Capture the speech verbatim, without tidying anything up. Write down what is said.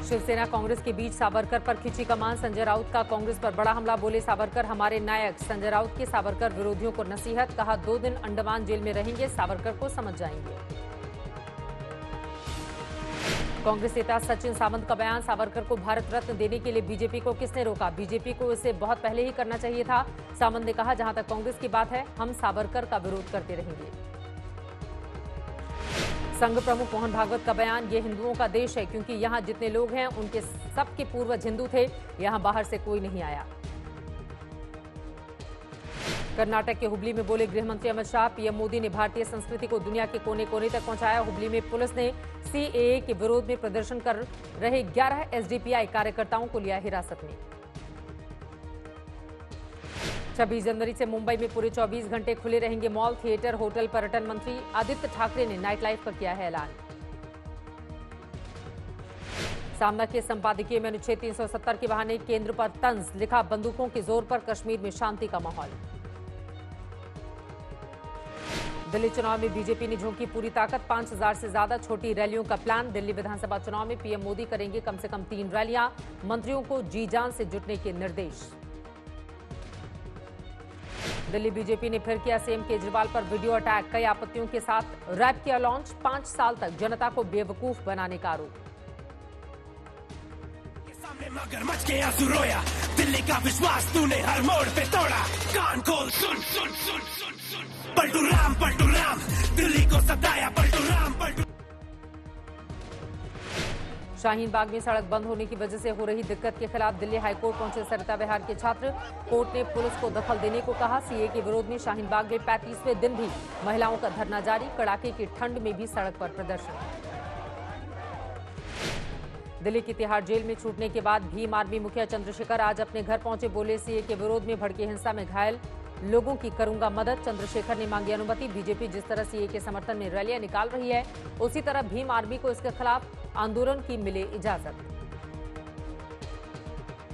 शिवसेना कांग्रेस के बीच सावरकर पर खिंची कमान। संजय राउत का कांग्रेस पर बड़ा हमला। बोले सावरकर हमारे नायक। संजय राउत की सावरकर विरोधियों को नसीहत। कहा दो दिन अंडमान जेल में रहेंगे, सावरकर को समझ जाएंगे। कांग्रेस नेता सचिन सावंत का बयान। सावरकर को भारत रत्न देने के लिए बीजेपी को किसने रोका? बीजेपी को इसे बहुत पहले ही करना चाहिए था। सावंत ने कहा जहां तक कांग्रेस की बात है, हम सावरकर का विरोध करते रहेंगे। संघ प्रमुख मोहन भागवत का बयान। ये हिंदुओं का देश है, क्योंकि यहाँ जितने लोग हैं उनके सबके पूर्वज हिंदू थे। यहाँ बाहर से कोई नहीं आया। कर्नाटक के हुबली में बोले गृह मंत्री अमित शाह। पीएम मोदी ने भारतीय संस्कृति को दुनिया के कोने कोने तक पहुंचाया। हुबली में पुलिस ने सीएए के विरोध में प्रदर्शन कर रहे ग्यारह एसडीपीआई कार्यकर्ताओं को लिया हिरासत में। छब्बीस जनवरी से मुंबई में पूरे चौबीस घंटे खुले रहेंगे मॉल, थिएटर, होटल। पर्यटन मंत्री आदित्य ठाकरे ने नाइट लाइफ का किया है ऐलान। सामना के संपादकीय में अनुच्छेद तीन सौ सत्तर के बहाने केंद्र पर तंज। लिखा बंदूकों के जोर पर कश्मीर में शांति का माहौल। दिल्ली चुनाव में बीजेपी ने झोंकी पूरी ताकत। पांच हजार से ज्यादा छोटी रैलियों का प्लान। दिल्ली विधानसभा चुनाव में पीएम मोदी करेंगे कम से कम तीन रैलियां। मंत्रियों को जी जान से जुटने के निर्देश। दिल्ली बीजेपी ने फिर किया सीएम केजरीवाल पर वीडियो अटैक। कई आपत्तियों के साथ रैप किया लॉन्च। पांच साल तक जनता को बेवकूफ बनाने का आरोप। मगरमच्छ के आंसू रोया, दिल्ली का विश्वास तूने हर मोड़ पे तोड़ा। कान खोल सुन सुन सुन सुन सुन पलटू राम पलटू राम, दिल्ली को सताया पलटू राम पलटू। शाहीन बाग में सड़क बंद होने की वजह से हो रही दिक्कत के खिलाफ दिल्ली हाईकोर्ट पहुंचे सरिता विहार के छात्र। कोर्ट ने पुलिस को दखल देने को कहा। सीए के विरोध में शाहीन बाग में पैंतीसवें दिन भी महिलाओं का धरना जारी। कड़ाके की ठंड में भी सड़क पर प्रदर्शन। दिल्ली की तिहाड़ जेल में छूटने के बाद भीम आर्मी मुखिया चंद्रशेखर आज अपने घर पहुंचे। बोले सीए के विरोध में भड़की हिंसा में घायल लोगों की करूंगा मदद। चंद्रशेखर ने मांगी अनुमति। बीजेपी जिस तरह सीए के समर्थन में रैलियां निकाल रही है, उसी तरह भीम आर्मी को इसके खिलाफ आंदोलन की मिले इजाजत।